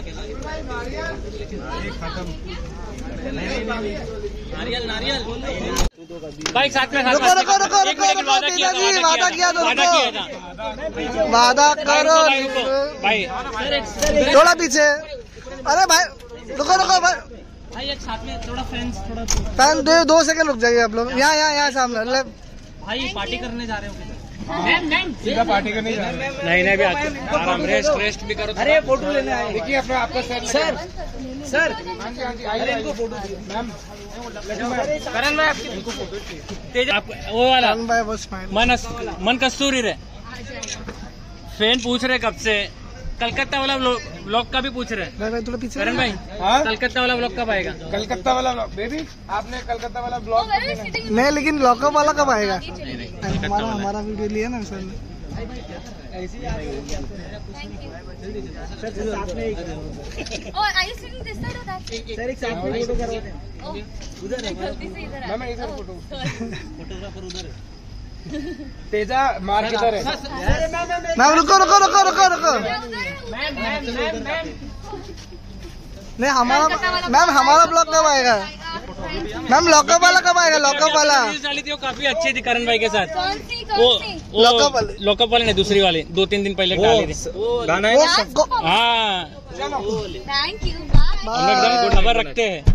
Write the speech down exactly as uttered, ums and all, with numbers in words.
नारियल नारियल भाई साथ में रुको रुको रुको रुको रुको तेजा जी वादा किया तो रुको वादा करो भाई थोड़ा पीछे। अरे भाई रुको रुको भाई भाई एक साथ में थोड़ा फ्रेंड्स थोड़ा फैन दो दो सेकंड रुक जाइए आप लोग। यहाँ यहाँ यहाँ सामने भाई पार्टी करने जा रहे हो सीधा पार्टी करने जा रहे हैं। नहीं नहीं भी आराम रेस्ट रेस्ट भी करो। अरे फोटो लेने आए देखिए अपना आपका सर सर सर अरे इनको फोटो मैम करण भाई आपकी तेज वो वाला मन मन कस्तूरी रे फैन पूछ रहे कब से कलकत्ता वाला ब्लॉग का भी पूछ रहे भाई भाई थोड़ा पीछे करण भाई। हाँ? कलकत्ता वाला ब्लॉग कब आएगा? कलकत्ता वाला ब्लॉग बेबी आपने कलकत्ता वाला ब्लॉग नहीं लेकिन लॉकअप वाला कब आएगा? हमारा हमारा वीडियो लिया ना सर ने। तेजा मार किधर है? मैम रुको रुको रुको रुको रुको नहीं हमारा मैम हमारा ब्लॉग कब आएगा? मैम लॉकअप वाला कब आएगा? लॉकअप वाला थी वो काफी अच्छी थी करण भाई के साथ। वो लॉकअप वाले लॉकअप वाले नहीं दूसरी वाली दो तीन दिन पहले डाली थी गाना है हाँ थैंक यू हम एकदम खबर रखते हैं।